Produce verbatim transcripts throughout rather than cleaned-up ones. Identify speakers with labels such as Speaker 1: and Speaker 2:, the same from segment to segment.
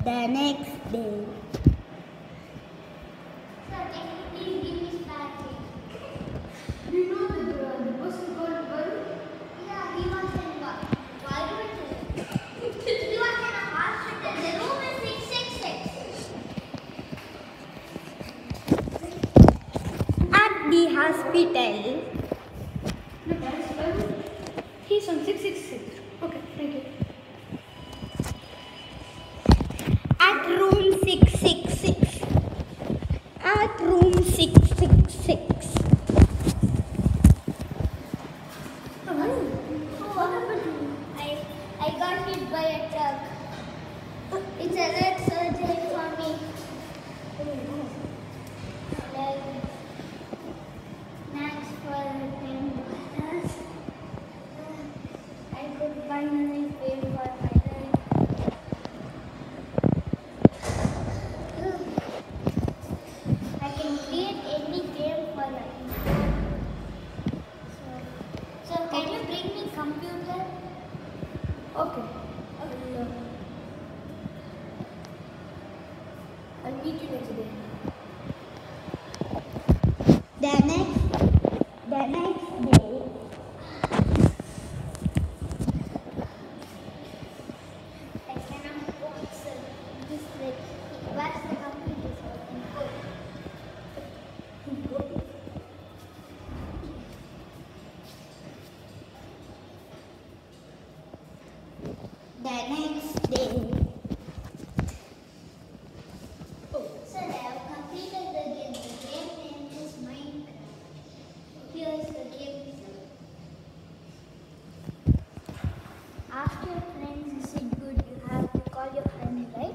Speaker 1: The next day.
Speaker 2: Sir, can you please give me spare change? Do you know the, uh, the person called Varun? Yeah, he was in what? Varun. He was in a hospital. The room is six six six.
Speaker 1: At the hospital.
Speaker 2: No, that's Varun. He's on six six six. Okay, thank you.
Speaker 1: At room six six six. At room six six six.
Speaker 2: Oh, Varun. Oh, what happened to you? I, I got hit by a truck. It's a red surgery for me. Like, thanks for ten dollars. I could finally pay for my rent. I can create any game for that. So, so can you bring me computer? Okay. I'll, uh, I'll meet you next day.
Speaker 1: The next, the next day.
Speaker 2: I cannot go outside. This like, where's the computer so I can go? Go.
Speaker 1: The next day.
Speaker 2: Oh, sir, I have completed the game. The game name is Minecraft. Here's the game, sir. After friends is it good, you have to call your friend, right?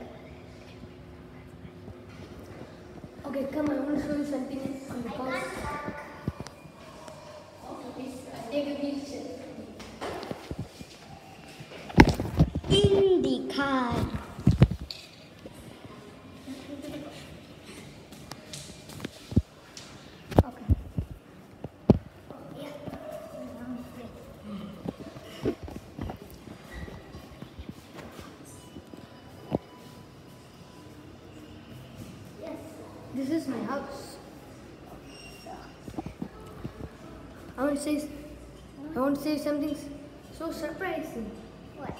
Speaker 2: Okay, come on, I want to show you something on the pause. Okay, please, uh, take a picture.
Speaker 1: In the car.
Speaker 2: Okay. Yeah. Yes. This is my house. I want to say, I want to say something so surprising. What?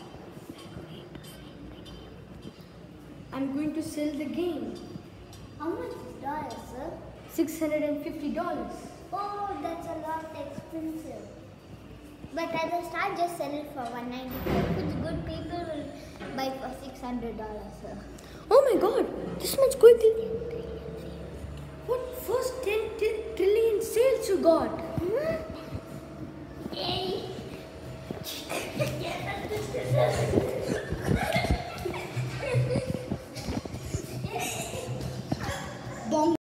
Speaker 2: I'm going to sell the game. How much is dollars, sir? Six hundred and fifty dollars. Oh, that's a lot expensive. But at the start, just sell it for one ninety-five. If it's good, people will buy for six hundred dollars, sir.
Speaker 1: Oh my god, this much quickly.
Speaker 2: What first ten trillion sales you got?